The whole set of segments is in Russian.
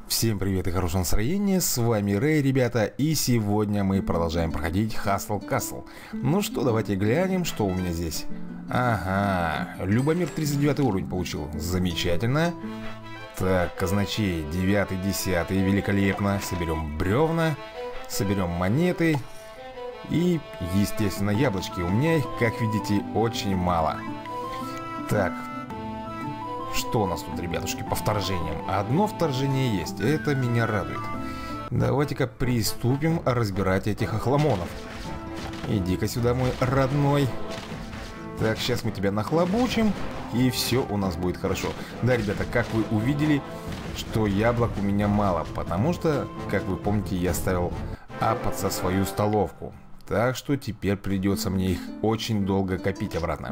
Всем привет и хорошего настроения, с вами Рэй, ребята, и сегодня мы продолжаем проходить Hustle Castle. Ну что, давайте глянем, что у меня здесь. Ага, Любомир 39 уровень получил, замечательно. Так, казначей 9, 10, великолепно. Соберем бревна, соберем монеты и, естественно, яблочки. У меня их, как видите, очень мало. Так, что у нас тут, ребятушки, по вторжениям? Одно вторжение есть, это меня радует. Давайте-ка приступим разбирать этих охламонов. Иди-ка сюда, мой родной. Так, сейчас мы тебя нахлобучим, и все у нас будет хорошо. Да, ребята, как вы увидели, что яблок у меня мало, потому что, как вы помните, я ставил апаться свою столовку. Так что теперь придется мне их очень долго копить обратно.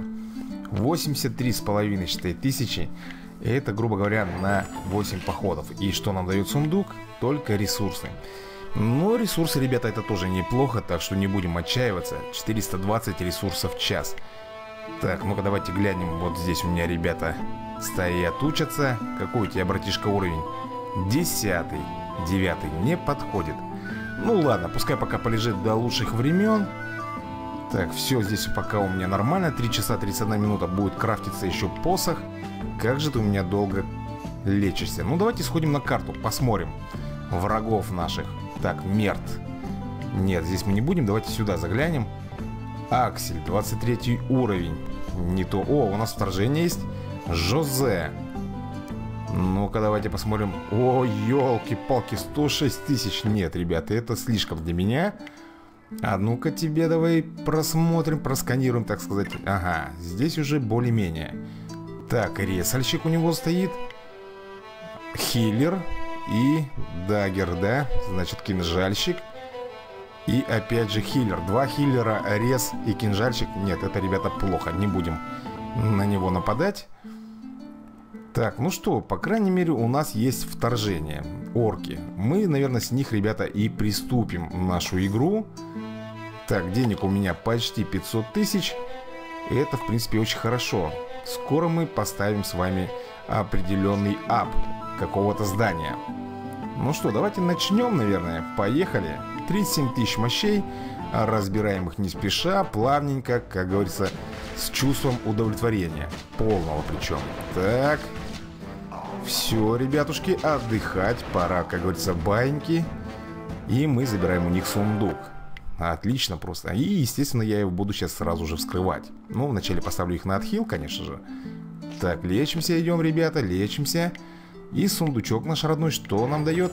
83,5, считай, тысячи. Это, грубо говоря, на 8 походов. И что нам дает сундук? Только ресурсы. Но ресурсы, ребята, это тоже неплохо, так что не будем отчаиваться. 420 ресурсов в час. Так, ну-ка давайте глянем. Вот здесь у меня ребята стоят, учатся. Какой у тебя, братишка, уровень? 10, 9 не подходит. Ну ладно, пускай пока полежит до лучших времен. Так, все здесь пока у меня нормально. 3 часа 31 минута будет крафтиться еще посох. Как же ты у меня долго лечишься. Ну давайте сходим на карту, посмотрим врагов наших. Так, Мерт. Нет, здесь мы не будем, давайте сюда заглянем. Аксель, 23 уровень. Не то. О, у нас вторжение есть. Жозе. Ну-ка давайте посмотрим. О, елки-палки, 106 тысяч. Нет, ребята, это слишком для меня. А ну-ка тебе давай просмотрим, просканируем, так сказать. Ага, здесь уже более-менее. Так, ресальщик у него стоит. Хиллер и даггер, да? Значит, кинжальщик. И опять же хиллер. Два хиллера, рез и кинжальщик. Нет, это, ребята, плохо. Не будем на него нападать. Так, ну что, по крайней мере, у нас есть вторжение. Орки. Мы, наверное, с них, ребята, и приступим в нашу игру. Так, денег у меня почти 500 тысяч. Это, в принципе, очень хорошо. Скоро мы поставим с вами определенный ап какого-то здания. Ну что, давайте начнем, наверное. Поехали. 37 тысяч мощей. Разбираем их не спеша, плавненько, как говорится, с чувством удовлетворения. Полного причем. Так. Все, ребятушки, отдыхать. Пора, как говорится, баиньки. И мы забираем у них сундук. Отлично просто. И, естественно, я его буду сейчас сразу же вскрывать. Ну, вначале поставлю их на отхил, конечно же. Так, лечимся, идем, ребята, лечимся. И сундучок наш родной, что нам дает?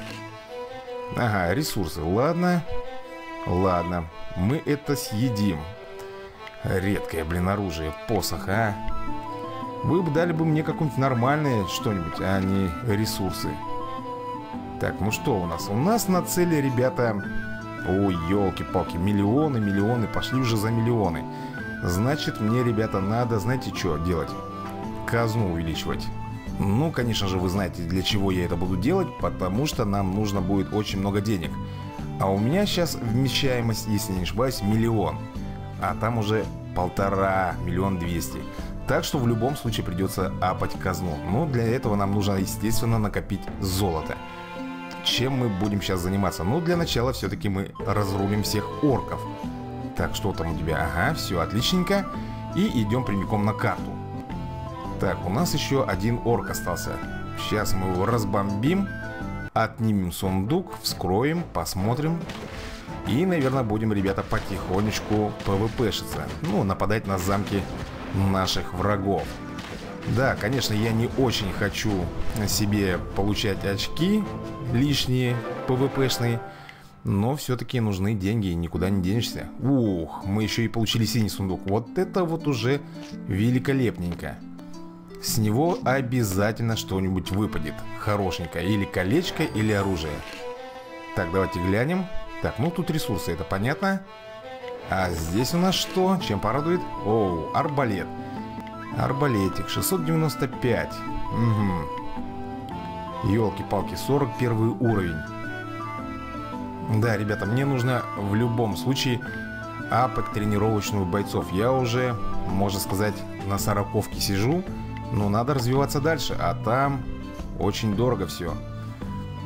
Ага, ресурсы. Ладно. Ладно, мы это съедим. Редкое, блин, оружие. Посох, а? Вы бы дали бы мне какое-нибудь нормальное что-нибудь, а не ресурсы. Так, ну что у нас? У нас на цели, ребята... Ой, елки-палки, миллионы, миллионы, пошли уже за миллионы. Значит, мне, ребята, надо, знаете, что делать? Казну увеличивать. Ну, конечно же, вы знаете, для чего я это буду делать, потому что нам нужно будет очень много денег. А у меня сейчас вмещаемость, если не ошибаюсь, 1 миллион. А там уже 1,5 миллиона 200. Так что в любом случае придется апать казну. Но для этого нам нужно, естественно, накопить золото. Чем мы будем сейчас заниматься? Ну, для начала все-таки мы разрулим всех орков. Так, что там у тебя? Ага, все отличненько. И идем прямиком на карту. Так, у нас еще один орк остался. Сейчас мы его разбомбим. Отнимем сундук, вскроем, посмотрим. И, наверное, будем, ребята, потихонечку ПВПшиться. Ну, нападать на замки наших врагов. Да, конечно, я не очень хочу себе получать очки лишние, ПВПшные. Но все-таки нужны деньги, и никуда не денешься. Ух, мы еще и получили синий сундук. Вот это вот уже великолепненько. С него обязательно что-нибудь выпадет хорошенькое. Или колечко, или оружие. Так, давайте глянем. Так, ну тут ресурсы, это понятно. А здесь у нас что? Чем порадует? Оу, арбалет. Арбалетик, 695. Угу. Ёлки-палки, 41 уровень. Да, ребята, мне нужно в любом случае апать тренировочную бойцов. Я уже, можно сказать, на 40-ке сижу. Но надо развиваться дальше, а там очень дорого все.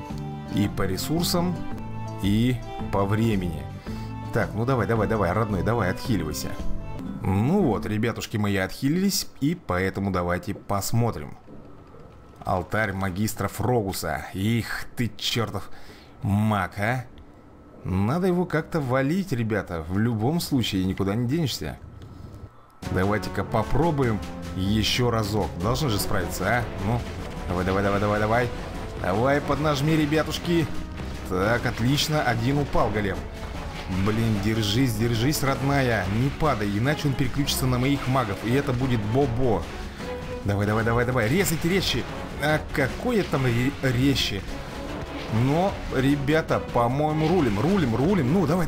И по ресурсам, и по времени. Так, ну давай, родной, давай, отхиливайся. Ну вот, ребятушки мои отхилились, и поэтому давайте посмотрим. Алтарь магистра Фрогуса. Их ты, чертов маг, а! Надо его как-то валить, ребята. В любом случае, никуда не денешься. Давайте-ка попробуем еще разок. Должны же справиться, а? Ну, давай. Давай, поднажми, ребятушки. Так, отлично, один упал, голем. Блин, держись, родная. Не падай, иначе он переключится на моих магов. И это будет Бобо. Давай, резайте резче. А какое там резче? Но, ребята, по-моему, рулим. Ну, давай.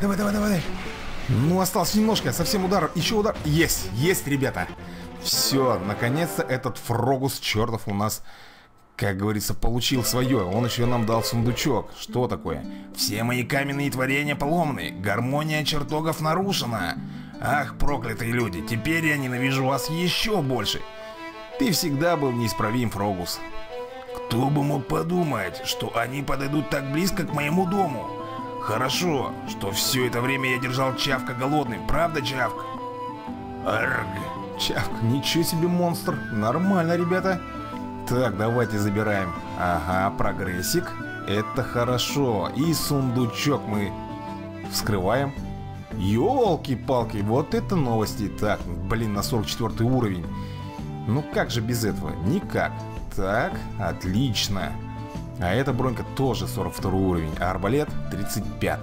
Ну, осталось немножко, совсем удар. Еще удар. Есть, ребята. Все, наконец-то этот Фрогус чертов у нас, как говорится, получил свое. Он еще нам дал сундучок. Что такое? Все мои каменные творения поломаны. Гармония чертогов нарушена. Ах, проклятые люди, теперь я ненавижу вас еще больше. Ты всегда был неисправим, Фрогус. Кто бы мог подумать, что они подойдут так близко к моему дому. Хорошо, что все это время я держал Чавка голодным, правда, Чавк? Арг. Чавк, ничего себе монстр. Нормально, ребята. Так, давайте забираем. Ага, прогрессик. Это хорошо. И сундучок мы вскрываем. Ёлки-палки, вот это новости. Так, блин, на 44 уровень. Ну как же без этого? Никак. Так, отлично. А эта бронька тоже 42 уровень, а арбалет 35.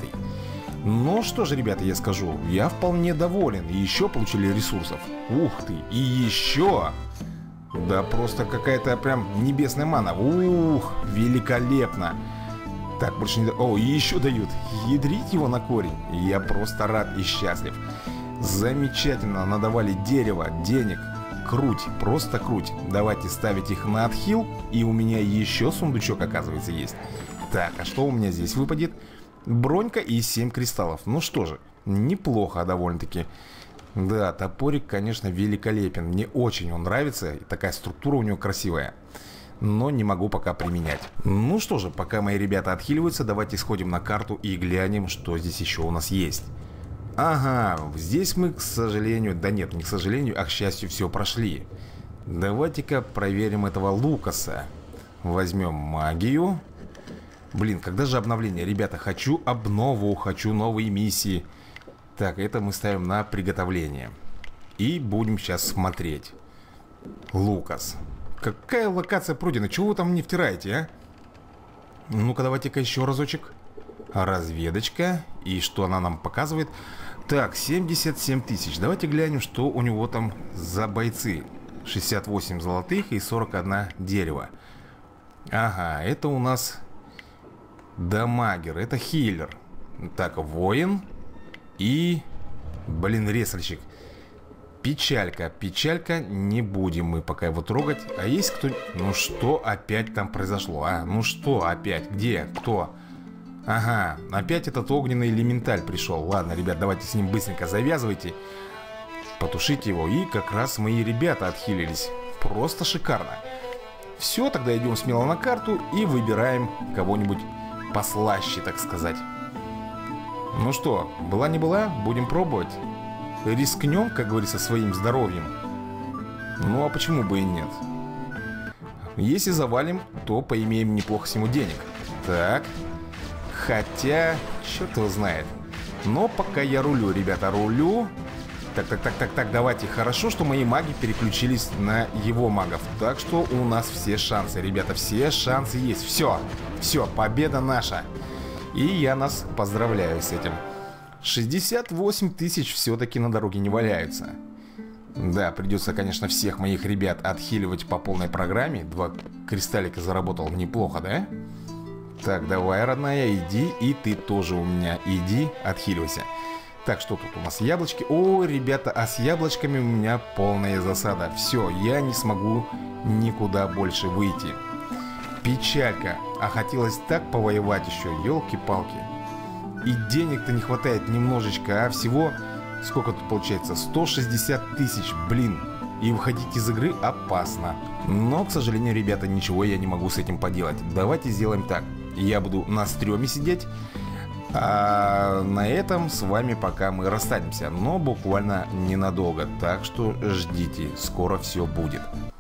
Ну что же, ребята, я скажу, я вполне доволен. И еще получили ресурсов. Ух ты, и еще. Да просто какая-то прям небесная мана. Ух, великолепно. Так, больше не... О, и еще дают. Ядрить его на корень. Я просто рад и счастлив. Замечательно, надавали дерево, денег. Круть, просто круть. Давайте ставить их на отхил. И у меня еще сундучок, оказывается, есть. Так, а что у меня здесь выпадет? Бронька и 7 кристаллов. Ну что же, неплохо довольно-таки. Да, топорик, конечно, великолепен. Мне очень он нравится. Такая структура у него красивая. Но не могу пока применять. Ну что же, пока мои ребята отхиливаются, давайте сходим на карту и глянем, что здесь еще у нас есть. Ага, здесь мы, к сожалению... Да нет, не к сожалению, а к счастью, все прошли. Давайте-ка проверим этого Лукаса. Возьмем магию. Блин, когда же обновление? Ребята, хочу обнову, хочу новые миссии. Так, это мы ставим на приготовление. И будем сейчас смотреть. Лукас. Какая локация пройдена? Чего вы там не втираете, а? Ну-ка, давайте-ка еще разочек. Разведочка. И что она нам показывает? Так, 77 тысяч. Давайте глянем, что у него там за бойцы. 68 золотых и 41 дерево. Ага, это у нас дамагер, это хиллер. Так, воин. И, блин, ресальщик. Печалька, не будем мы пока его трогать. А есть кто... Ну что опять там произошло, а? Ну что опять? Где? Кто? Ага, опять этот огненный элементаль пришел. Ладно, ребят, давайте с ним быстренько завязывайте. Потушите его. И как раз мои ребята отхилились. Просто шикарно. Все, тогда идем смело на карту и выбираем кого-нибудь послаще, так сказать. Ну что, была не была, будем пробовать. Рискнем, как говорится, своим здоровьем. Ну а почему бы и нет? Если завалим, то поимеем неплохо с ему денег. Так. Хотя, черт его знает. Но пока я рулю, ребята, рулю. Так, давайте. Хорошо, что мои маги переключились на его магов. Так что у нас все шансы, ребята, все шансы есть. Все, победа наша. И я нас поздравляю с этим. 68 тысяч все-таки на дороге не валяются. Да, придется, конечно, всех моих ребят отхиливать по полной программе. 2 кристаллика заработал неплохо, да? Так, давай, родная, иди. И ты тоже у меня иди, отхиливайся. Так, что тут у нас? Яблочки. О, ребята, а с яблочками у меня полная засада. Все, я не смогу никуда больше выйти. Печалька. А хотелось так повоевать еще, елки-палки. И денег-то не хватает немножечко, а всего... Сколько тут получается? 160 тысяч, блин. И выходить из игры опасно. Но, к сожалению, ребята, ничего я не могу с этим поделать. Давайте сделаем так. я буду на стреме сидеть. А на этом с вами пока мы расстанемся, но буквально ненадолго. Так что ждите, скоро все будет.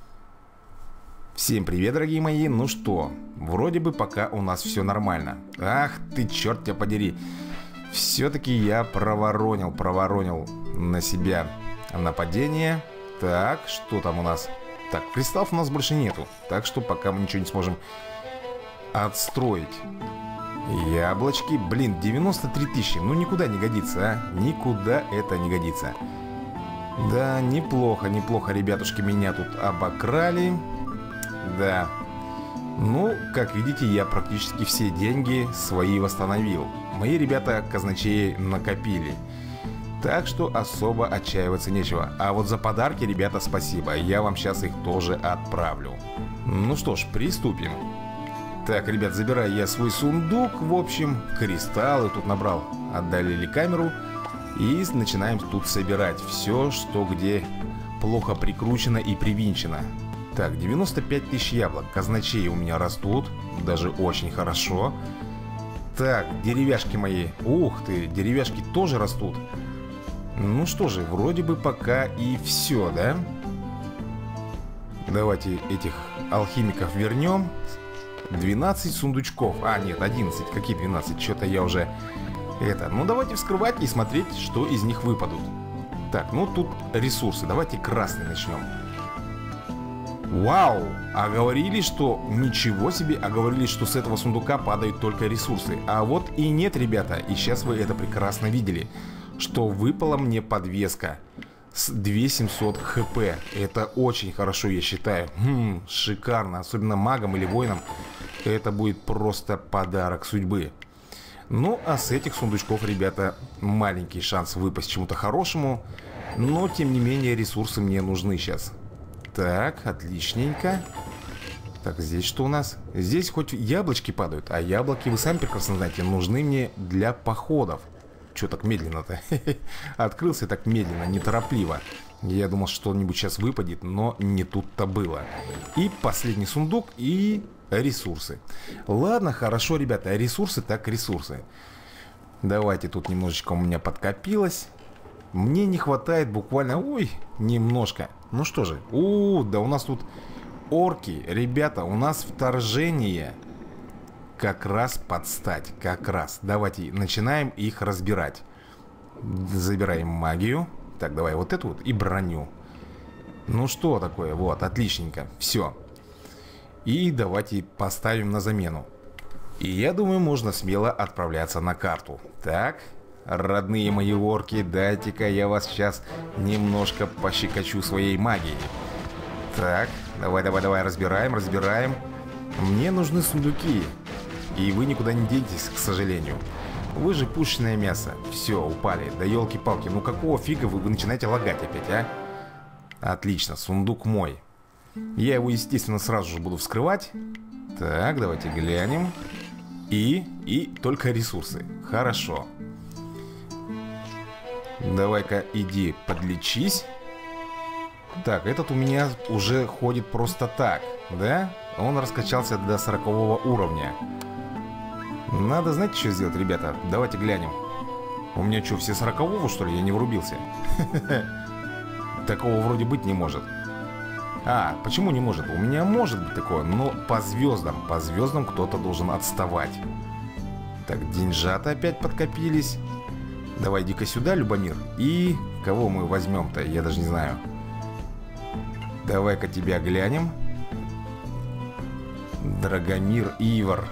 Всем привет, дорогие мои. Ну что, вроде бы пока у нас все нормально. Ах ты, черт тебя подери. Все-таки я проворонил на себя нападение. Так, что там у нас? Так, кристаллов у нас больше нету. Так что пока мы ничего не сможем отстроить. Яблочки, блин, 93 тысячи. Ну никуда не годится, а. Никуда это не годится. Да, неплохо, ребятушки, меня тут обокрали. Да. Ну, как видите, я практически все деньги свои восстановил. Мои ребята казначеи накопили. Так что особо отчаиваться нечего. А вот за подарки, ребята, спасибо. Я вам сейчас их тоже отправлю. Ну что ж, приступим. Так, ребят, забираю я свой сундук. В общем, кристаллы тут набрал. Отдалили камеру. И начинаем тут собирать все, что где плохо прикручено и привинчено. Так, 95 тысяч яблок. Казначеи у меня растут. Даже очень хорошо. Так, деревяшки мои. Ух ты, деревяшки тоже растут. Ну что же, вроде бы пока и все, да? Давайте этих алхимиков вернем. 12 сундучков. А, нет, 11. Какие 12? Что-то я уже... Ну, давайте вскрывать и смотреть, что из них выпадут. Так, ну тут ресурсы. Давайте красный начнем. Вау! А говорили, что... Ничего себе! А говорили, что с этого сундука падают только ресурсы. А вот и нет, ребята. И сейчас вы это прекрасно видели. Что выпала мне подвеска с 2700 хп. Это очень хорошо, я считаю. Шикарно. Особенно магам или воинам. Это будет просто подарок судьбы. Ну, а с этих сундучков, ребята, маленький шанс выпасть чему-то хорошему. Но, тем не менее, ресурсы мне нужны сейчас. Так, отличненько. Так, здесь что у нас? Здесь хоть яблочки падают. А яблоки, вы сами прекрасно знаете, нужны мне для походов. Чё так медленно-то? Открылся так медленно, неторопливо. Я думал, что-нибудь сейчас выпадет, но не тут-то было. И последний сундук, и ресурсы. Ладно, хорошо, ребята, ресурсы так ресурсы. Давайте, тут немножечко у меня подкопилось. Мне не хватает буквально, ой, немножко. Ну что же, да у нас тут орки. Ребята, у нас вторжение. Как раз под стать, как раз. Давайте начинаем их разбирать. Забираем магию. Так, давай вот эту вот и броню. Ну что такое, вот, отличненько. Все. И давайте поставим на замену. И я думаю, можно смело отправляться на карту. Так, родные мои орки, дайте-ка я вас сейчас немножко пощекочу своей магией. Так, давай, разбираем. Мне нужны сундуки. И вы никуда не денетесь, к сожалению. Вы же пушечное мясо. Все, упали. Да елки-палки, ну какого фига вы начинаете лагать опять, а? Отлично, сундук мой. Я его, естественно, сразу же буду вскрывать. Так, давайте глянем. И только ресурсы. Хорошо. Давай-ка иди подлечись. Так, этот у меня уже ходит просто так, да? Он раскачался до 40-го уровня. Надо, знаете, что сделать, ребята? Давайте глянем. У меня что, все 40-го, что ли? Я не врубился. Такого вроде быть не может. А, почему не может? У меня может быть такое, но по звездам кто-то должен отставать. Так, деньжата опять подкопились. Давай, иди-ка сюда, Любомир. И кого мы возьмем-то? Я даже не знаю. Давай-ка тебя глянем. Драгомир, Ивар.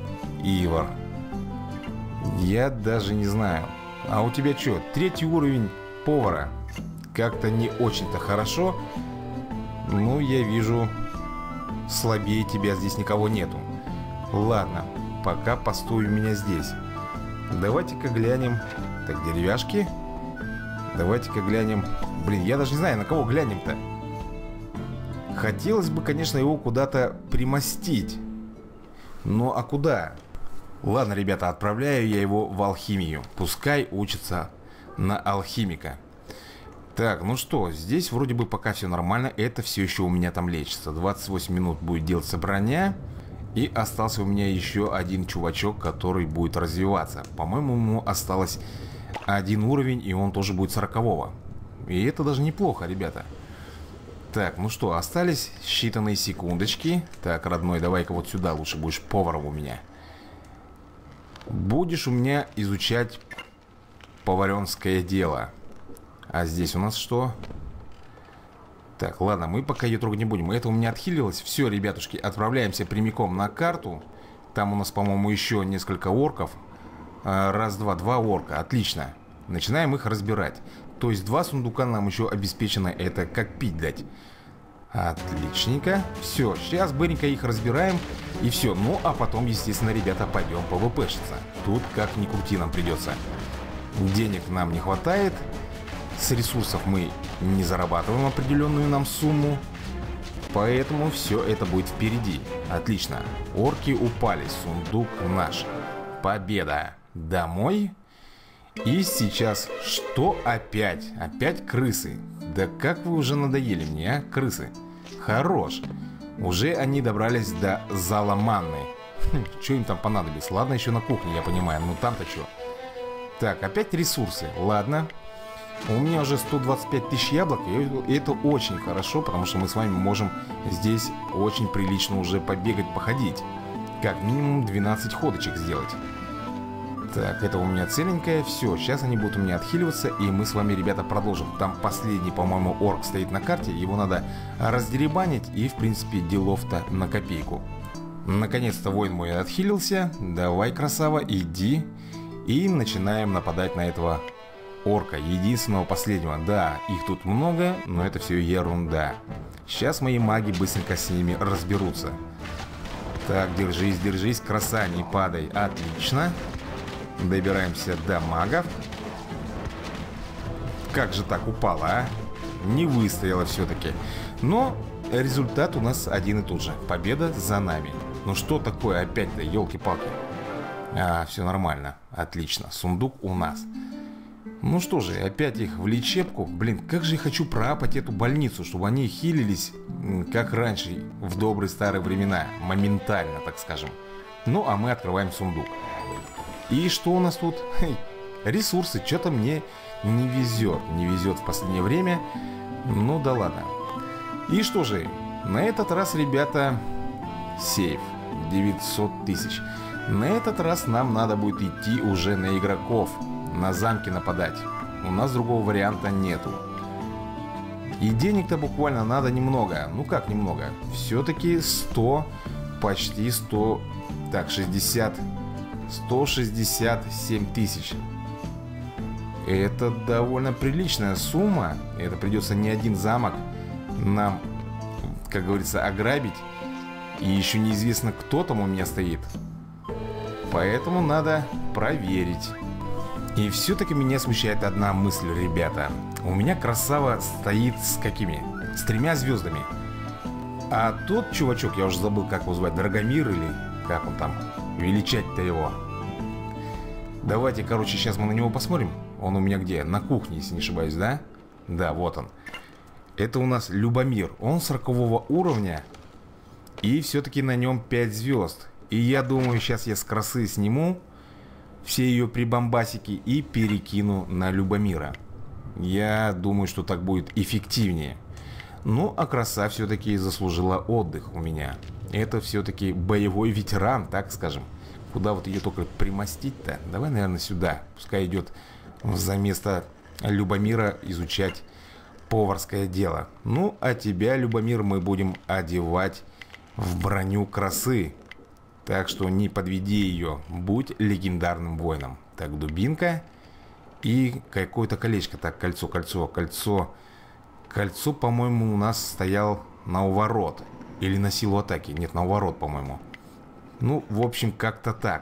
Я даже не знаю. А у тебя что, 3-й уровень повара? Как-то не очень-то хорошо. Ну, я вижу, слабее тебя здесь никого нету. Ладно, пока постой у меня здесь. Давайте-ка глянем. Так, деревяшки. Давайте-ка глянем. Блин, я даже не знаю, на кого глянем-то. Хотелось бы, конечно, его куда-то примостить. Ну, а куда? Ладно, ребята, отправляю я его в алхимию. Пускай учится на алхимика. Так, ну что, здесь вроде бы пока все нормально. Это все еще у меня там лечится. 28 минут будет делаться броня. И остался у меня еще один чувачок, который будет развиваться. По-моему, ему осталось один уровень, и он тоже будет 40-го. И это даже неплохо, ребята. Так, ну что, остались считанные секундочки. Так, родной, давай-ка вот сюда лучше будешь поваром у меня. Будешь у меня изучать поваренское дело. А здесь у нас что? Так, ладно, мы пока ее трогать не будем. Это у меня отхилилось. Все, ребятушки, отправляемся прямиком на карту. Там у нас, по-моему, еще несколько орков. Раз, два, два орка. Отлично. Начинаем их разбирать. То есть 2 сундука нам еще обеспечено. Это как пить дать. Отличненько. Все, сейчас быренько их разбираем. И все. Ну, а потом, естественно, ребята, пойдем ПВПшиться. Тут как ни крути нам придется. Денег нам не хватает. С ресурсов мы не зарабатываем определенную нам сумму. Поэтому все это будет впереди. Отлично. Орки упали. Сундук наш. Победа. Домой. И сейчас что опять? Опять крысы. Да как вы уже надоели мне, а, крысы? Хорош. Уже они добрались до зала манны. Что им там понадобилось? Ладно, еще на кухне, я понимаю. Ну там-то что? Так, опять ресурсы. Ладно. У меня уже 125 тысяч яблок, и это очень хорошо, потому что мы с вами можем здесь очень прилично уже побегать, походить. Как минимум 12 ходочек сделать. Так, это у меня целенькое. Все, сейчас они будут у меня отхиливаться, и мы с вами, ребята, продолжим. Там последний, по-моему, орк стоит на карте, его надо раздеребанить, и, в принципе, делов-то на копейку. Наконец-то воин мой отхилился. Давай, красава, иди. И начинаем нападать на этого орка, единственного последнего. Да, их тут много, но это все ерунда. Сейчас мои маги быстренько с ними разберутся. Так, держись, держись, краса, не падай. Отлично. Добираемся до магов. Как же так упало, а? Не выстояла все-таки. Но результат у нас один и тот же. Победа за нами. Ну что такое опять-то, елки-палки? Все нормально, отлично. Сундук у нас. Ну что же, опять их в лечебку. Блин, как же я хочу проапать эту больницу, чтобы они хилились, как раньше, в добрые старые времена. Моментально, так скажем. Ну, а мы открываем сундук. И что у нас тут? Ресурсы. Что-то мне не везет. Не везет в последнее время. Ну да ладно. И что же, на этот раз, ребята, сейф. 900 тысяч. На этот раз нам надо будет идти уже на игроков. На замки нападать. У нас другого варианта нету. И денег-то буквально надо немного. Ну как немного? Все-таки 100, почти 100. Так, 60. 167 тысяч. Это довольно приличная сумма. Это придется не один замок нам, как говорится, ограбить. И еще неизвестно, кто там у меня стоит. Поэтому надо проверить. И все-таки меня смущает одна мысль, ребята. У меня красава стоит с какими? С 3 звездами. А тот чувачок, я уже забыл, как его звать, Драгомир или как он там, величать-то его. Давайте, короче, сейчас мы на него посмотрим. Он у меня где? На кухне, если не ошибаюсь, да? Да, вот он. Это у нас Любомир. Он 40 уровня. И все-таки на нем 5 звезд. И я думаю, сейчас я с красы сниму все ее прибамбасики и перекину на Любомира. Я думаю, что так будет эффективнее. Ну, а краса все-таки заслужила отдых у меня. Это все-таки боевой ветеран, так скажем. Куда вот ее только примостить-то? Давай, наверное, сюда. Пускай идет за место Любомира изучать поварское дело. Ну, а тебя, Любомир, мы будем одевать в броню красы. Так что не подведи ее, будь легендарным воином. Так, дубинка и какое-то колечко. Так, кольцо, кольцо, кольцо. Кольцо, по-моему, у нас стоял на уворот. Или на силу атаки. Нет, на уворот, по-моему. Ну, в общем, как-то так.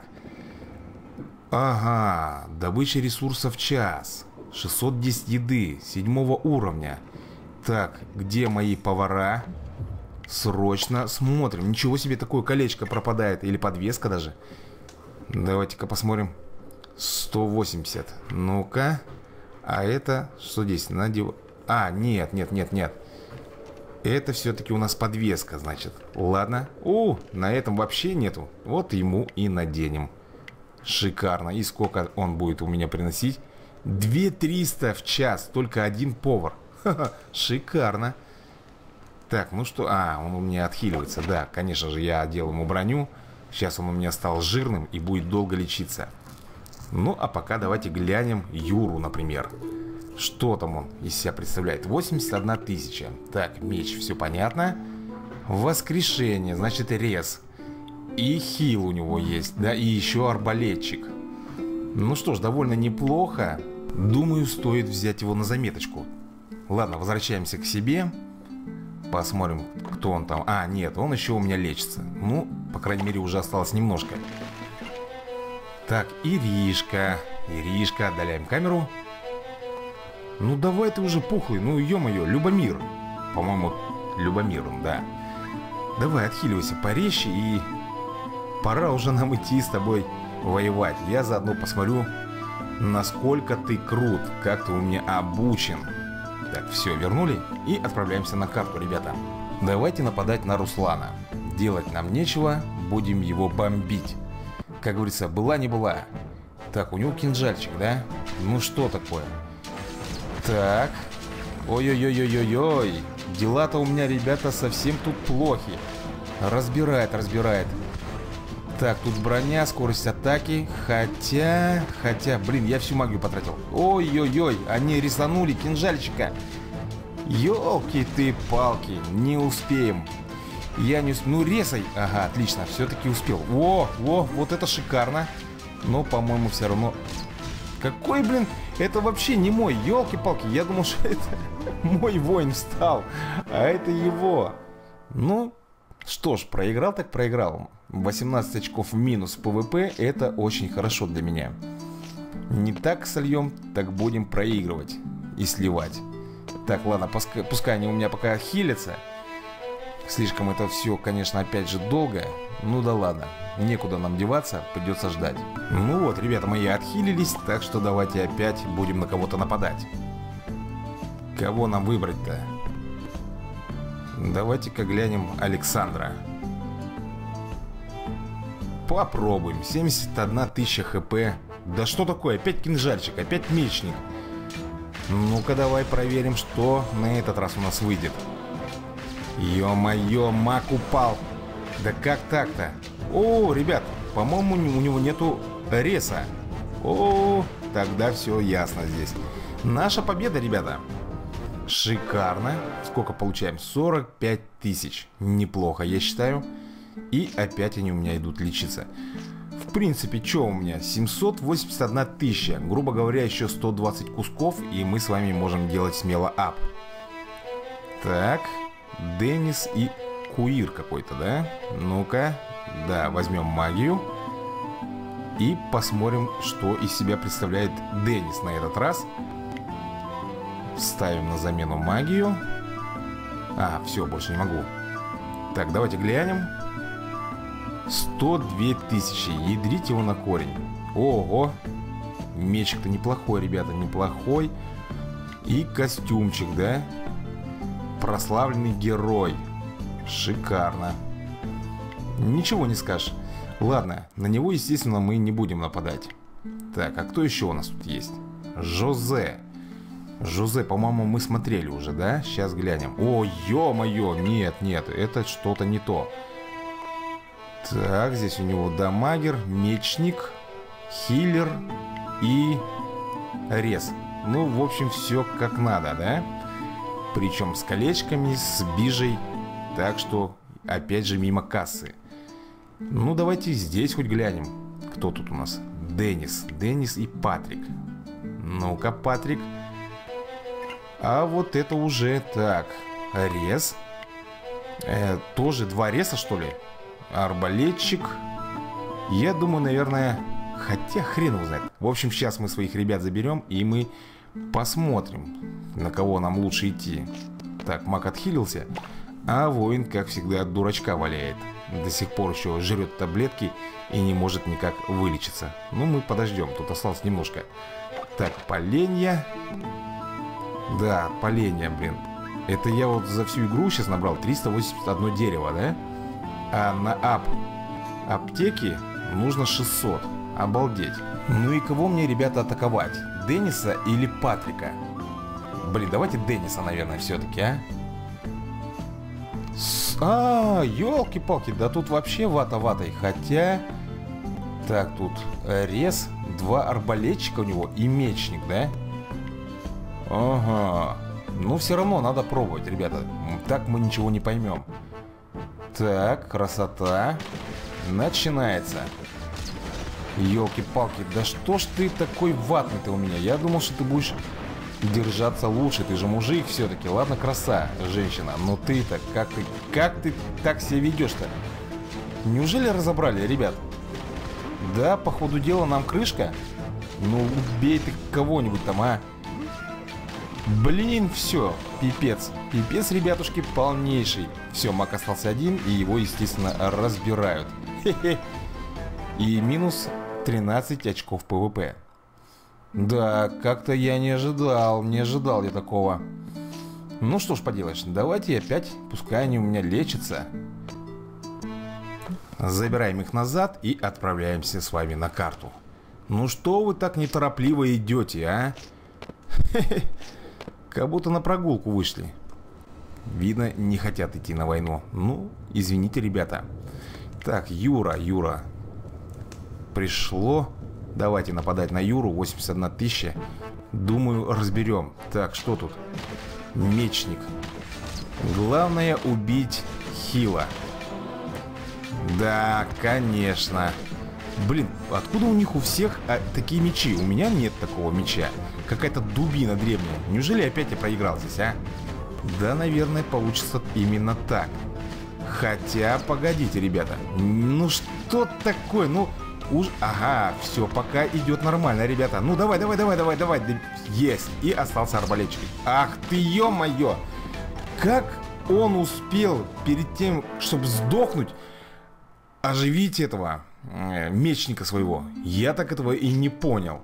Ага, добыча ресурсов час. 610 еды, 7 уровня. Так, где мои повара? Срочно смотрим. Ничего себе, такое колечко пропадает. Или подвеска даже. Давайте-ка посмотрим. 180. Ну-ка. А это что здесь? Надев... А, нет, нет, нет, нет. Это все-таки у нас подвеска, значит. Ладно. О, на этом вообще нету. Вот ему и наденем. Шикарно. И сколько он будет у меня приносить? 2300 в час. Только один повар. Ха-ха, шикарно. Так, ну что... А, он у меня отхиливается. Да, конечно же, я одел ему броню. Сейчас он у меня стал жирным и будет долго лечиться. Ну, а пока давайте глянем Юру, например. Что там он из себя представляет? 81 тысяча. Так, меч, все понятно. Воскрешение, значит, рез. И хил у него есть, да, и еще арбалетчик. Ну что ж, довольно неплохо. Думаю, стоит взять его на заметочку. Ладно, возвращаемся к себе. Посмотрим, кто он там. А, нет, он еще у меня лечится. Ну, по крайней мере, уже осталось немножко. Так, Иришка. Иришка, отдаляем камеру. Ну, давай ты уже пухлый. Ну, ё-моё, Любомир. По-моему, Любомир он, да. Давай, отхиливайся порезче. И пора уже нам идти с тобой воевать. Я заодно посмотрю, насколько ты крут, как ты у меня обучен. Так, все, вернули. И отправляемся на карту, ребята. Давайте нападать на Руслана. Делать нам нечего, будем его бомбить. Как говорится, была не была. Так, у него кинжальчик, да? Ну что такое? Так. Ой-ой-ой-ой-ой-ой. Дела-то у меня, ребята, совсем тут плохи. Разбирает, разбирает. Так, тут броня, скорость атаки. Хотя, блин, я всю магию потратил. Ой-ой-ой, они рисанули кинжальчика. Ёлки ты палки, не успеем. Я не успею. Ну, резай. Ага, отлично, все-таки успел. О, вот это шикарно. Но, по-моему, все равно... Какой, блин, это вообще не мой, ёлки-палки. Я думал, что это мой воин встал, а это его. Ну, что ж, проиграл так проиграл. 18 очков в минус в ПВП, это очень хорошо для меня. Не так сольем, так будем проигрывать и сливать. Так, ладно, пускай они у меня пока хилятся. Слишком это все, конечно, опять же долго. Ну да ладно, некуда нам деваться, придется ждать. Ну вот, ребята мои отхилились, так что давайте опять будем на кого-то нападать. Кого нам выбрать-то? Давайте-ка глянем Александра. Попробуем. 71 тысяча хп. Да что такое? Опять кинжальчик, опять мечник. Ну-ка давай проверим, что на этот раз у нас выйдет. Ё-моё, маг упал. Да как так-то? О, ребят, по-моему, у него нету реса. О, тогда все ясно здесь. Наша победа, ребята. Шикарно. Сколько получаем? 45 тысяч. Неплохо, я считаю. И опять они у меня идут лечиться. В принципе, что у меня? 781 тысяча. Грубо говоря, еще 120 кусков, и мы с вами можем делать смело ап. Так, Денис и Куир какой-то, да? Ну-ка, да, возьмем магию. И посмотрим, что из себя представляет Денис на этот раз. Ставим на замену магию. А, все, больше не могу. Так, давайте глянем. 102 тысячи. Ядрить его на корень. Ого. Мечик-то неплохой, ребята, неплохой. И костюмчик, да? Прославленный герой. Шикарно. Ничего не скажешь. Ладно, на него, естественно, мы не будем нападать. Так, а кто еще у нас тут есть? Жозе. Жозе, по-моему, мы смотрели уже, да? Сейчас глянем. О, ё-моё, нет, это что-то не то. Так, здесь у него дамагер, мечник, хиллер и рез. Ну, в общем, все как надо, да? Причем с колечками, с бижей. Так что, опять же, мимо кассы. Ну, давайте здесь хоть глянем. Кто тут у нас? Денис. Денис и Патрик. Ну-ка, Патрик. А вот это уже так. Рез. Тоже два реза, что ли? Арбалетчик. Я думаю, наверное... Хотя хрен его знает. В общем, сейчас мы своих ребят заберем, и мы посмотрим, на кого нам лучше идти. Так, маг отхилился. А воин, как всегда, от дурачка валяет. До сих пор еще жрет таблетки и не может никак вылечиться. Ну, мы подождем, тут осталось немножко. Так, поленья. Да, поленья, блин. Это я вот за всю игру сейчас набрал 381 дерево, да? А на аптеке нужно 600. Обалдеть. Ну и кого мне, ребята, атаковать? Денниса или Патрика? Блин, давайте Денниса, наверное, все-таки, а? Елки-палки, да тут вообще вата-ватой. Хотя... Так, тут рез, 2 арбалетчика у него и мечник, да? Ага. Ну, все равно надо пробовать, ребята. Так мы ничего не поймем. Так, красота. Начинается. Елки-палки, да что ж ты такой ватный-то у меня? Я думал, что ты будешь держаться лучше. Ты же мужик все-таки. Ладно, краса, женщина. Но ты-то, как ты так себя ведешь-то? Неужели разобрали, ребят? Да, по ходу дела нам крышка. Ну, убей ты кого-нибудь там, а. Блин, все, пипец. Пипец, ребятушки, полнейший. Все, маг остался один, и его, естественно, разбирают. Хе-хе. И минус 13 очков ПВП. Да, как-то я не ожидал я такого. Ну что ж поделаешь, давайте опять, пускай они у меня лечатся. Забираем их назад и отправляемся с вами на карту. Ну что вы так неторопливо идете, а? Хе-хе. Как будто на прогулку вышли. Видно, не хотят идти на войну. Ну, извините, ребята. Так, Юра. Пришло. Давайте нападать на Юру. 81 тысяча. Думаю, разберем. Так, что тут? Мечник. Главное убить Хила. Да, конечно. Блин, откуда у них у всех такие мечи? У меня нет такого меча. Какая-то дубина древняя. Неужели опять я проиграл здесь, а? Да, наверное, получится именно так. Хотя, погодите, ребята. Ну, что такое? Ну, уж... Ага, все, пока идет нормально, ребята. Ну, давай. Есть. И остался арбалетчик. Ах ты, ё-моё! Как он успел перед тем, чтобы сдохнуть, оживить этого мечника своего? Я так этого и не понял.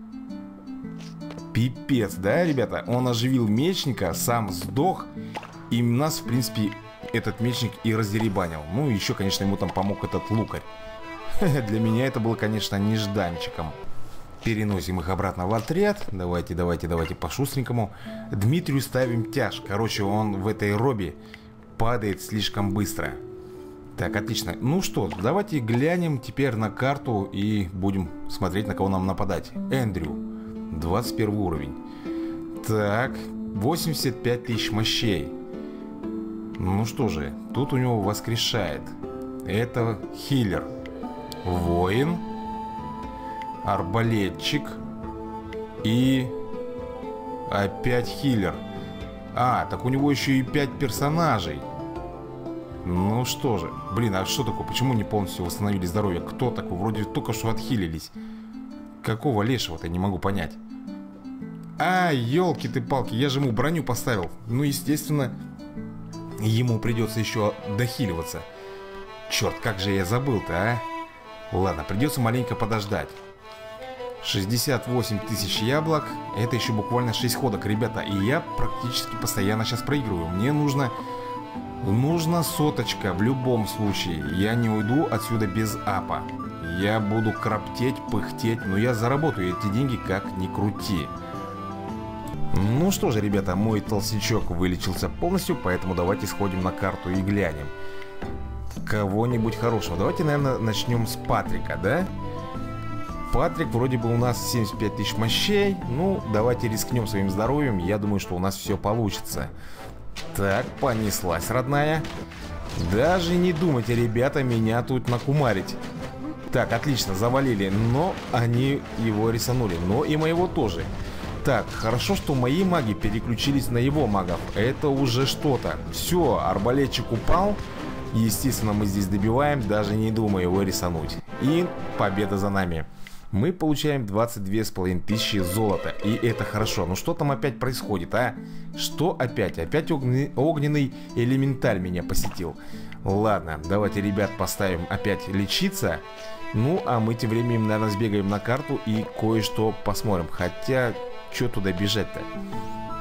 Пипец, да, ребята? Он оживил мечника, сам сдох. И нас, в принципе, этот мечник и раздеребанил. Ну, еще, конечно, ему там помог этот лукарь. Для меня это было, конечно, нежданчиком. Переносим их обратно в отряд. Давайте по-шустренькому. Дмитрию ставим тяж. Короче, он в этой робе падает слишком быстро. Так, отлично. Ну что, давайте глянем теперь на карту и будем смотреть, на кого нам нападать. Эндрю. 21 уровень. Так, 85 тысяч мощей. Ну что же, тут у него воскрешает. Это хиллер. Воин. Арбалетчик. И опять хиллер. А, так у него еще и 5 персонажей. Ну что же, блин, а что такое? Почему не полностью восстановили здоровье? Кто такой? Вроде только что отхилились. Какого лешего-то, не могу понять. А, елки ты палки, я же ему броню поставил. Ну, естественно, ему придется еще дохиливаться. Черт, как же я забыл-то, а? Ладно, придется маленько подождать. 68 тысяч яблок. Это еще буквально 6 ходок, ребята. И я практически постоянно сейчас проигрываю. Мне нужна соточка в любом случае. Я не уйду отсюда без апа. Я буду краптеть, пыхтеть, но я заработаю эти деньги как ни крути. Ну что же, ребята, мой толстячок вылечился полностью, поэтому давайте сходим на карту и глянем кого-нибудь хорошего. Давайте, наверное, начнем с Патрика, да? Патрик вроде бы у нас 75 тысяч мощей. Ну, давайте рискнем своим здоровьем. Я думаю, что у нас все получится. Так, понеслась, родная. Даже не думайте, ребята, меня тут накумарить. Так, отлично, завалили. Но они его рисанули. Но и моего тоже. Так, хорошо, что мои маги переключились на его магов. Это уже что-то. Все, арбалетчик упал. Естественно, мы здесь добиваем, даже не думая его рисануть. И победа за нами. Мы получаем 22,5 тысячи золота. И это хорошо. Ну что там опять происходит, а? Что опять? Опять огненный элементаль меня посетил. Ладно, давайте, ребят, поставим опять лечиться. Ну, а мы тем временем, наверное, сбегаем на карту и кое-что посмотрим. Хотя, что туда бежать-то?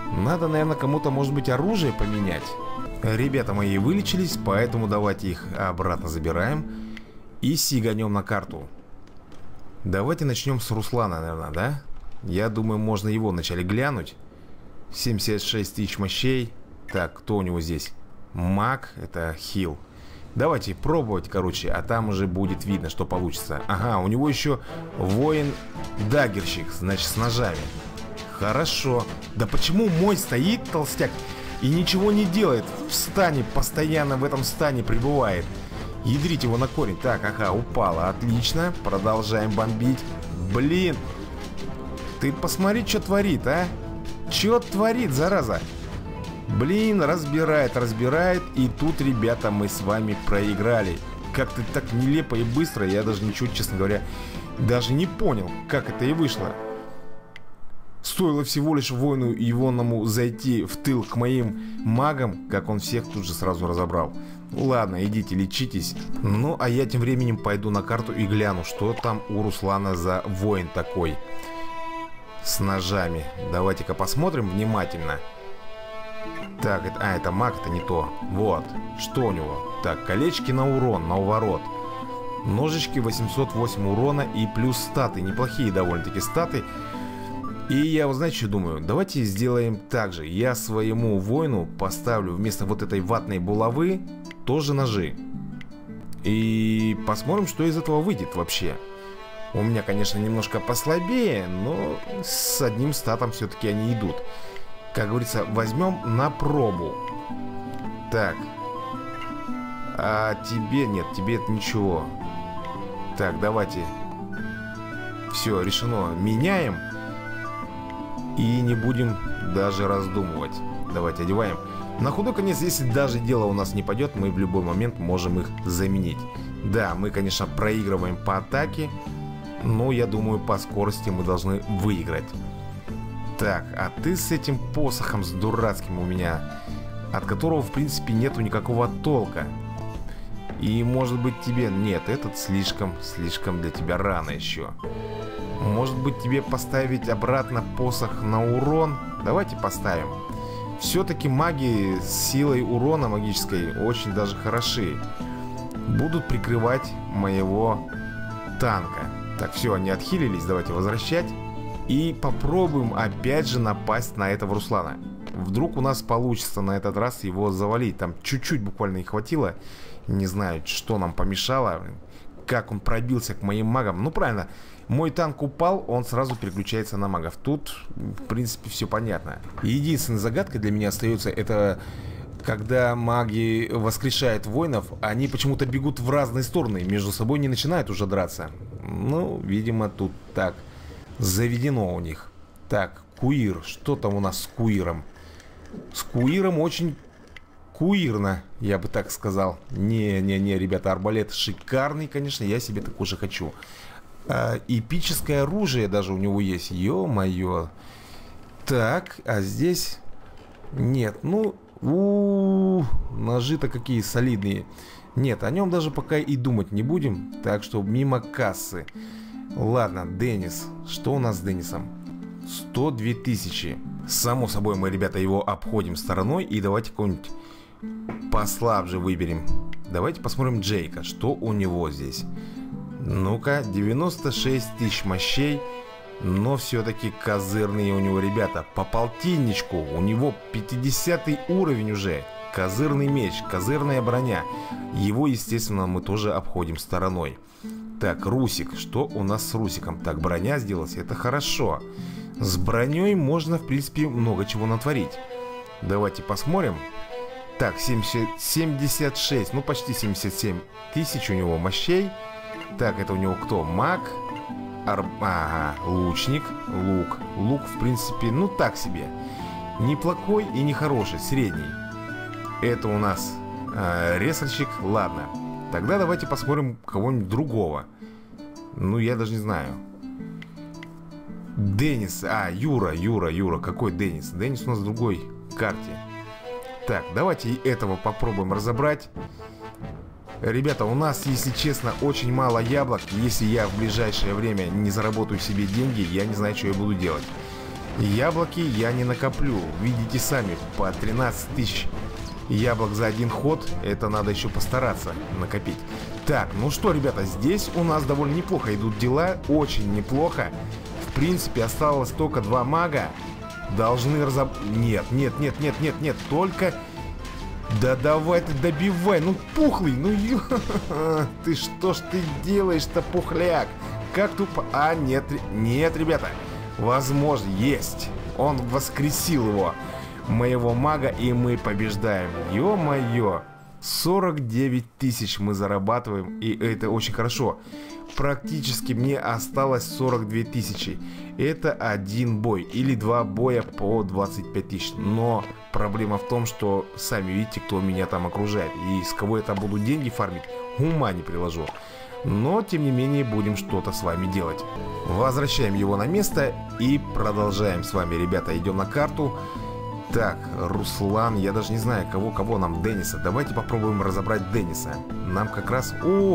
Надо, наверное, кому-то, может быть, оружие поменять. Ребята мои вылечились, поэтому давайте их обратно забираем. И сиганем на карту. Давайте начнем с Руслана, наверное, да? Я думаю, можно его вначале глянуть. 76 тысяч мощей. Так, кто у него здесь? Маг, это хил. Давайте пробовать, короче, а там уже будет видно, что получится. Ага, у него еще воин-даггерщик, значит, с ножами. Хорошо. Да почему мой стоит, толстяк, и ничего не делает? В стане, постоянно в этом стане пребывает. Ядрить его на корень. Так, ага, упала, отлично. Продолжаем бомбить. Блин. Ты посмотри, что творит, а? Что творит, зараза? Блин, разбирает. И тут, ребята, мы с вами проиграли. Как-то так нелепо и быстро. Я даже ничего, честно говоря, даже не понял, как это и вышло. Стоило всего лишь воину Ивонному зайти в тыл к моим магам, как он всех тут же сразу разобрал. Ладно, идите лечитесь. Ну, а я тем временем пойду на карту и гляну, что там у Руслана за воин такой. С ножами. Давайте-ка посмотрим внимательно. Так, это маг, это не то. Вот, что у него? Так, колечки на урон, на уворот. Ножички 808 урона и плюс статы. Неплохие довольно-таки статы. И я, вот знаете, что думаю? Давайте сделаем так же. Я своему воину поставлю вместо вот этой ватной булавы тоже ножи. И посмотрим, что из этого выйдет вообще. У меня, конечно, немножко послабее, но с одним статом все-таки они идут. Как говорится, возьмем на пробу. Так. А тебе нет, тебе это ничего. Так, давайте. Все, решено. Меняем. И не будем даже раздумывать. Давайте одеваем. На худой конец, если даже дело у нас не пойдет, мы в любой момент можем их заменить. Да, мы, конечно, проигрываем по атаке, но я думаю, по скорости мы должны выиграть. Так, а ты с этим посохом, с дурацким у меня, от которого, в принципе, нету никакого толка. И, может быть, тебе... Нет, этот слишком для тебя рано еще. Может быть, тебе поставить обратно посох на урон? Давайте поставим. Все-таки маги с силой урона магической очень даже хороши. Будут прикрывать моего танка. Так, все, они отхилились, давайте возвращать. И попробуем опять же напасть на этого Руслана. Вдруг у нас получится на этот раз его завалить. Там чуть-чуть буквально не хватило. Не знаю, что нам помешало. Как он пробился к моим магам. Ну, правильно. Мой танк упал, он сразу переключается на магов. Тут, в принципе, все понятно. Единственная загадка для меня остается, это когда маги воскрешают воинов, они почему-то бегут в разные стороны, между собой не начинают уже драться. Ну, видимо, тут так заведено у них. Так, Куир, что там у нас с Куиром? С Куиром очень куирно, я бы так сказал. Не, ребята, арбалет шикарный, конечно, я себе такой же хочу. Эпическое оружие даже у него есть. Ё-моё. Так, а здесь... Нет, ну... Ножи-то какие солидные. Нет, о нем даже пока и думать не будем. Так что мимо кассы. Ладно, Деннис. Что у нас с Деннисом? 102 тысячи. Само собой мы, ребята, его обходим стороной. И давайте какого-нибудь послабже выберем. Давайте посмотрим Джейка. Что у него здесь? Ну-ка, 96 тысяч мощей. Но все-таки козырные у него, ребята. По полтинничку. У него 50 уровень уже. Козырный меч, козырная броня. Его, естественно, мы тоже обходим стороной. Так, Русик. Что у нас с Русиком? Так, броня сделалась. Это хорошо. С броней можно, в принципе, много чего натворить. Давайте посмотрим. Так, 76. Ну, почти 77 тысяч у него мощей. Так, это у него кто? Маг. Ага, лучник. Лук. Лук, в принципе, ну так себе. Неплохой и не хороший, средний. Это у нас ресальщик. Ладно. Тогда давайте посмотрим кого-нибудь другого. Ну, я даже не знаю. Деннис. Юра. Какой Деннис? Деннис у нас в другой карте. Так, давайте и этого попробуем разобрать. Ребята, у нас, если честно, очень мало яблок. Если я в ближайшее время не заработаю себе деньги, я не знаю, что я буду делать. Яблоки я не накоплю. Видите сами, по 13 тысяч яблок за один ход. Это надо еще постараться накопить. Так, ну что, ребята, здесь у нас довольно неплохо идут дела. Очень неплохо. В принципе, осталось только 2 мага. Должны Нет, нет, нет, нет, нет, нет. Только... Да давай ты добивай. Ну, пухлый, ну ты что ж ты делаешь-то, пухляк? Как тупо... А, нет, нет, ребята. Возможно, есть. Он воскресил его, моего мага, и мы побеждаем. Ё-моё. 49 тысяч мы зарабатываем, и это очень хорошо. Практически мне осталось 42 тысячи. Это один бой или 2 боя по 25 тысяч. Но проблема в том, что сами видите, кто меня там окружает. И с кого я там буду деньги фармить, ума не приложу. Но, тем не менее, будем что-то с вами делать. Возвращаем его на место и продолжаем с вами, ребята. Идем на карту. Так, Руслан, я даже не знаю, кого нам, Денниса. Давайте попробуем разобрать Денниса. Нам как раз...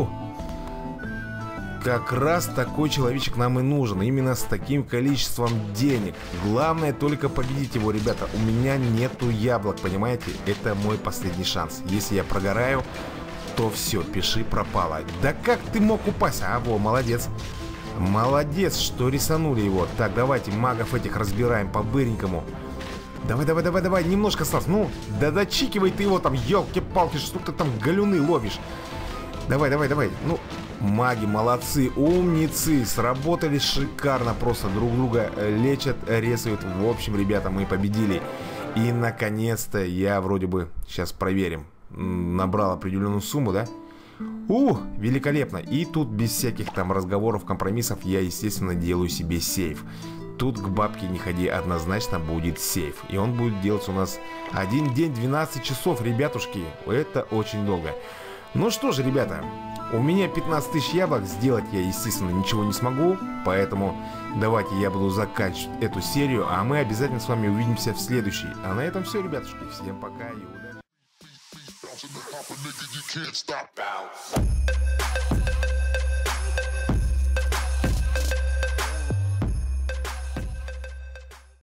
Как раз такой человечек нам и нужен. Именно с таким количеством денег. Главное только победить его, ребята. У меня нету яблок, понимаете? Это мой последний шанс. Если я прогораю, то все, пиши пропало. Да как ты мог упасть? А, во, молодец. Молодец, что рисанули его. Так, давайте магов этих разбираем по-быренькому. Давай, давай, давай, давай, немножко осталось. Ну, да дочикивай ты его там, елки-палки, что ты там галюны ловишь. Давай, давай, давай. Ну, маги молодцы, умницы. Сработали шикарно, просто друг друга лечат, резают. В общем, ребята, мы победили. И, наконец-то, я вроде бы, сейчас проверим, набрал определенную сумму, да? Великолепно. И тут без всяких там разговоров, компромиссов я, естественно, делаю себе сейф. Тут к бабке не ходи, однозначно будет сейф. И он будет делать у нас 1 день 12 часов, ребятушки. Это очень долго. Ну что же, ребята, у меня 15 тысяч яблок. Сделать я, естественно, ничего не смогу. Поэтому давайте я буду заканчивать эту серию. А мы обязательно с вами увидимся в следующей. А на этом все, ребятушки. Всем пока и удачи.